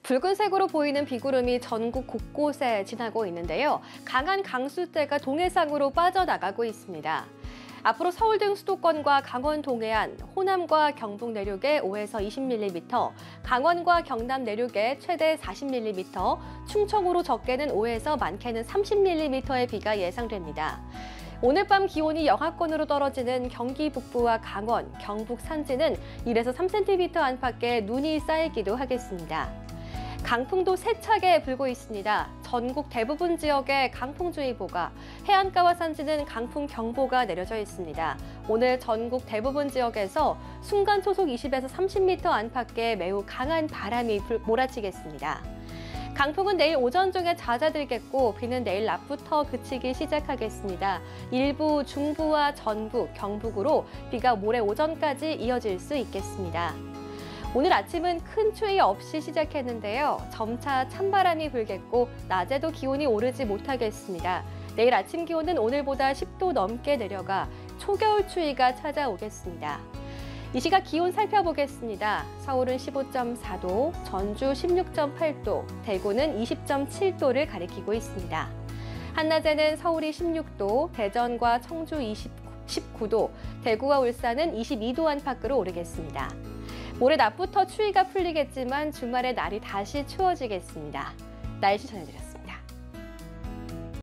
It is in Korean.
붉은색으로 보이는 비구름이 전국 곳곳에 지나고 있는데요. 강한 강수대가 동해상으로 빠져나가고 있습니다. 앞으로 서울 등 수도권과 강원 동해안, 호남과 경북 내륙에 5에서 20mm, 강원과 경남 내륙에 최대 40mm, 충청으로 적게는 5에서 많게는 30mm의 비가 예상됩니다. 오늘 밤 기온이 영하권으로 떨어지는 경기 북부와 강원, 경북 산지는 1에서 3cm 안팎의 눈이 쌓이기도 하겠습니다. 강풍도 세차게 불고 있습니다. 전국 대부분 지역에 강풍주의보가, 해안가와 산지는 강풍경보가 내려져 있습니다. 오늘 전국 대부분 지역에서 순간 초속 20에서 30m 안팎의 매우 강한 바람이 몰아치겠습니다. 강풍은 내일 오전 중에 잦아들겠고 비는 내일 낮부터 그치기 시작하겠습니다. 일부 중부와 전북, 경북으로 비가 모레 오전까지 이어질 수 있겠습니다. 오늘 아침은 큰 추위 없이 시작했는데요. 점차 찬바람이 불겠고 낮에도 기온이 오르지 못하겠습니다. 내일 아침 기온은 오늘보다 10도 넘게 내려가 초겨울 추위가 찾아오겠습니다. 이 시각 기온 살펴보겠습니다. 서울은 15.4도, 전주 16.8도, 대구는 20.7도를 가리키고 있습니다. 한낮에는 서울이 16도, 대전과 청주 19도, 대구와 울산은 22도 안팎으로 오르겠습니다. 모레 낮부터 추위가 풀리겠지만 주말에 날이 다시 추워지겠습니다. 날씨 전해드렸습니다.